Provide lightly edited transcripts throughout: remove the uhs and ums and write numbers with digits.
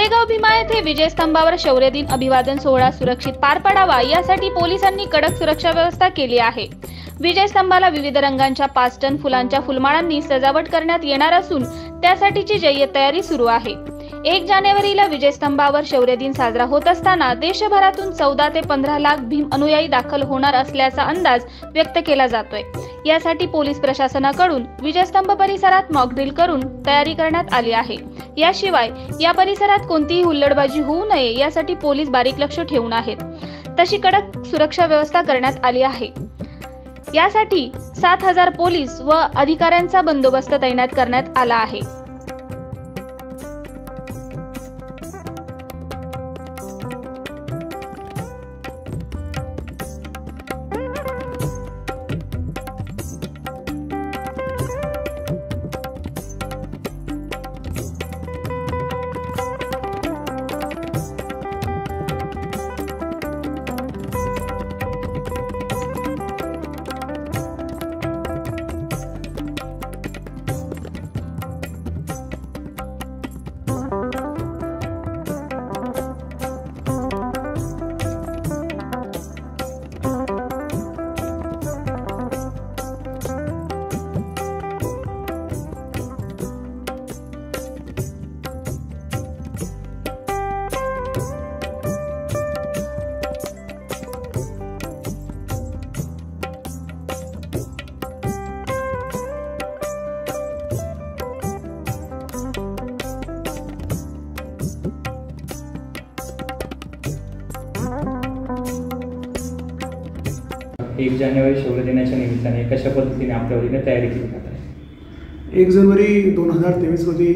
कोरेगाव भीमा येथे विजयस्तंभावर शौर्य दिन अभिवादन सोहळा सुरक्षित पार पडावा यासाठी पोलिसांनी कडक सुरक्षा व्यवस्था केली आहे। विजयस्तंभाला विविध रंगांच्या 5 टन फुलांच्या फुलमाळांनी सजावट करण्यात येणार असून त्यासाठीची जय्यत तयारी सुरू आहे। 1 जानेवारीला विजयस्तंभावर शौर्य दिन साजरा होत असताना देशभरातून 14 ते 15 लाख भीम अनुयायी दाखल होणार असल्याचा अंदाज व्यक्त केला जातोय। यासाठी पोलीस प्रशासनाकडून विजयस्तंभ परिसरात मॉक ड्रिल करून तयारी करण्यात आली आहे। याशिवाय या परिसरात कोणतीही हुल्लडबाजी होऊ नये यासाठी पोलीस बारीक लक्ष ठेवून आहेत। तशी कडक सुरक्षा व्यवस्था करण्यात आली आहे। यासाठी 7000 पोलीस व अधिकाऱ्यांचा बंदोबस्त तैनात करण्यात आला आहे। एक जानेवारी शौर्य दिनाच्या निमित्ताने कशा पद्धतीने आपल्या वतीने तयारी केली जात आहे? 1 जानेवारी 2023 रोजी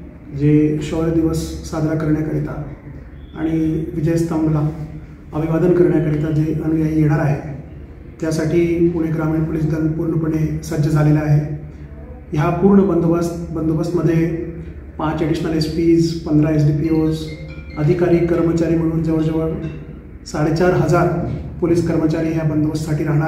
जे शौर्य दिवस साजरा करण्याकरिता आणि विजयस्तंभला अभिवादन करण्याकरिता जे अनुयायी येणार आहे त्यासाठी पुणे ग्रामीण पोलीस दल पूर्णपणे सज्ज झालेला आहे। ह्या पूर्ण बंदोबस्तमध्ये 5 ॲडिशनल SPs, 15 SDPOs, अधिकारी कर्मचारी म्हणून जवळजवळ 4500 पोलीस कर्मचारी ह्या बंदोबस्तासाठी राहणार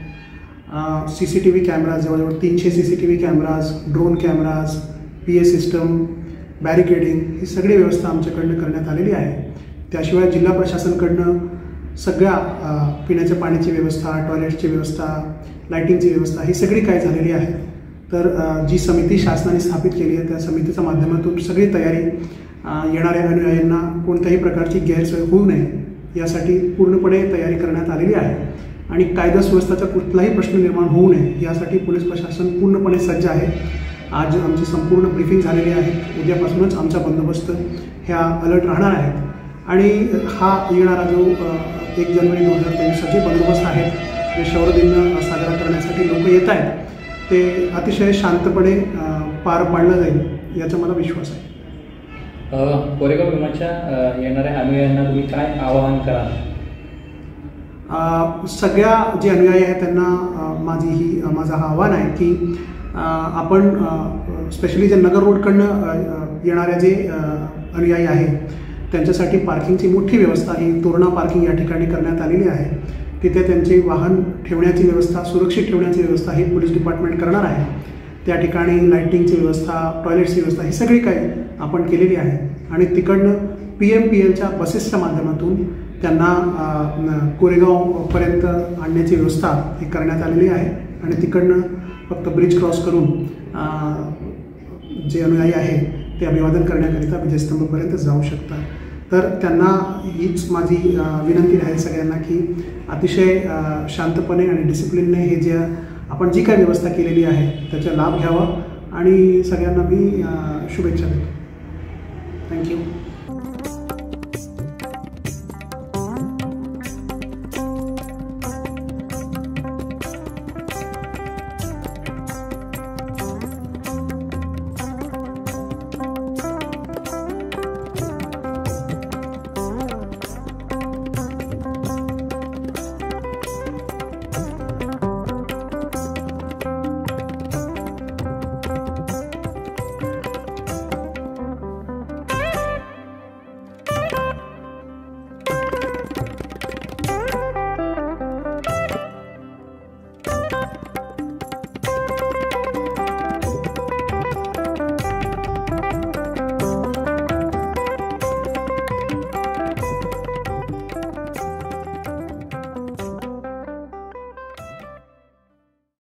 आहेत। CCTV कॅमेराज जवळजवळ 300 CCTV cameras, drone cameras, PA system, barricading ही सगळी व्यवस्था आमच्याकडनं करण्यात आलेली आहे। त्याशिवाय जिल्हा प्रशासनाकडनं सगळ्या पिण्याच्या पाण्याची व्यवस्था, टॉयलेटची व्यवस्था, लाईटिंगची व्यवस्था ही सगळी काय झालेली आहे। तर जी समिती शासनाने स्थापित केली आहे त्या समितीच्या माध्यमातून सगळी तयारी येणाऱ्या अनुयायांना कोणत्याही प्रकारची गैरसोय होऊ नये यासाठी पूर्णपणे तयारी करण्यात आलेली आहे आणि कायदा सुव्यवस्थेचा कुठलाही प्रश्न निर्माण होऊ नये यासाठी पोलीस प्रशासन पूर्णपणे सज्ज आहे। आज आमची संपूर्ण ब्रीफिंग झालेली आहे। उद्यापासूनच आमचा बंदोबस्त ह्या अलर्ट राहणार आहेत आणि हा येणारा जो 1 जानेवारी 2023 जे बंदोबस्त आहे जे शौर्य दिन साजरा करण्यासाठी लोक येत आहेत ते अतिशय शांतपणे पार पाडलं जाईल याचा मला विश्वास आहे। कोरेगाव भीमाच्या येणाऱ्या अनुयायांना तुम्ही काय आवाहन कराल? सगळ्या जे अनुयायी आहेत त्यांना माझं हा आव्हान आहे की आपण स्पेशली जे नगर रोडकडनं येणाऱ्या जे अनुयायी आहेत त्यांच्यासाठी पार्किंगची मोठी व्यवस्था ही तोरणा पार्किंग या ठिकाणी करण्यात आलेली आहे। तिथे त्यांचे वाहन ठेवण्याची व्यवस्था, सुरक्षित ठेवण्याची व्यवस्था ही पोलीस डिपार्टमेंट करणार आहे। त्या ठिकाणी लाईटिंगची व्यवस्था, टॉयलेट्सची व्यवस्था ही सगळी काही आपण केलेली आहे आणि तिकडनं PMPLच्या बसेसच्या माध्यमातून त्यांना कोरेगावपर्यंत आणण्याची व्यवस्था ही करण्यात आलेली आहे आणि तिकडनं फक्त ब्रिज क्रॉस करून जे अनुयायी आहे ते अभिवादन करण्याकरिता विजयस्तंभपर्यंत जाऊ शकतात। तर त्यांना हीच माझी विनंती राहील सगळ्यांना की अतिशय शांतपणे आणि डिसिप्लिनने हे जे आपण जी काय व्यवस्था केलेली आहे त्याचा लाभ घ्यावा आणि सगळ्यांना मी शुभेच्छा देतो। थँक्यू।